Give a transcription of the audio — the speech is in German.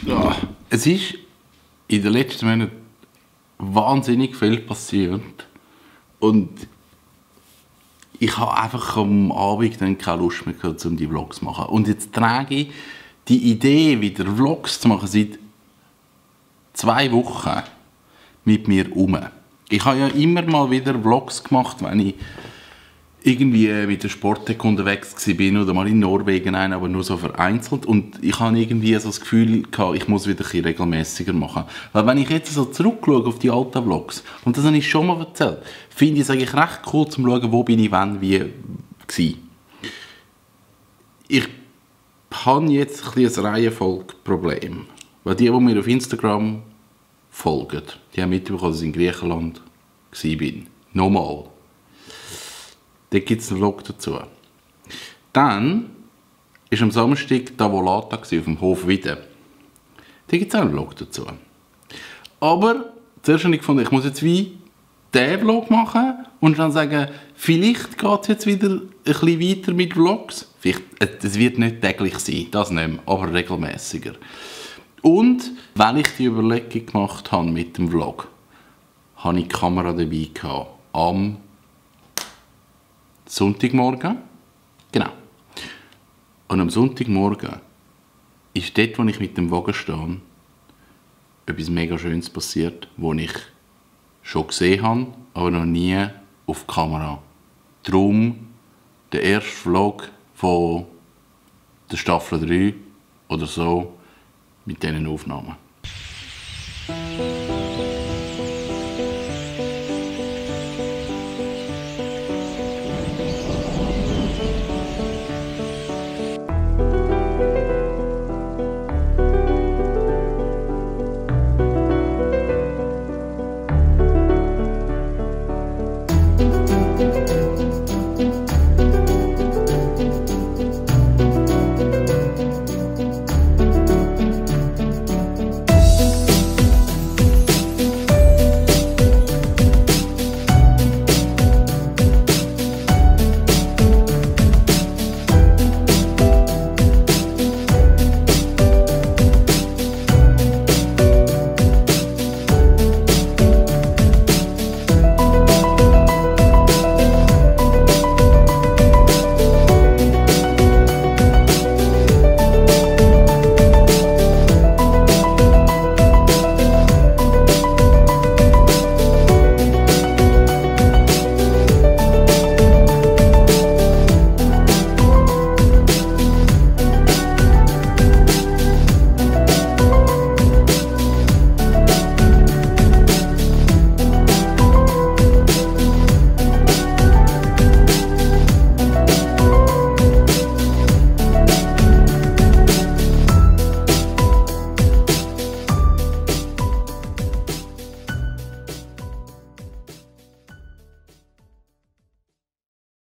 Ja, es ist in den letzten Monaten wahnsinnig viel passiert. Und ich habe einfach am Abend dann keine Lust mehr gehabt, um die Vlogs zu machen. Und jetzt trage ich die Idee, wieder Vlogs zu machen, seit 2 Wochen mit mir um. Ich habe ja immer mal wieder Vlogs gemacht, wenn ich irgendwie mit der Sportec unterwegs war oder mal in Norwegen, aber nur so vereinzelt. Und ich habe irgendwie so das Gefühl gehabt, ich muss wieder ein bisschen regelmäßiger machen. Weil wenn ich jetzt so zurückschaue auf die alten Vlogs, und das habe ich schon mal erzählt, finde ich es eigentlich recht cool, um zu schauen, wo bin ich wann wie war. Ich habe jetzt ein bisschen ein Reihenfolgeproblem. Weil die mir auf Instagram folgen, die haben mitbekommen, dass ich in Griechenland war. Nochmal. Da gibt es einen Vlog dazu. Dann war am Samstag Tavolata auf dem Hof wieder. Da gibt es auch einen Vlog dazu. Aber zuerst habe ich gefunden, ich muss jetzt wie diesen Vlog machen und dann sagen, vielleicht geht es jetzt wieder ein bisschen weiter mit Vlogs. Vielleicht, es wird nicht täglich sein, das nicht mehr, aber regelmäßiger. Und weil ich die Überlegung gemacht habe mit dem Vlog, habe ich die Kamera dabei gehabt. Am Sonntagmorgen. Genau. Und am Sonntagmorgen ist dort, wo ich mit dem Wagen stehe, etwas mega Schönes passiert, das ich schon gesehen habe, aber noch nie auf Kamera. Darum der erste Vlog von der Staffel 3 oder so mit diesen Aufnahmen.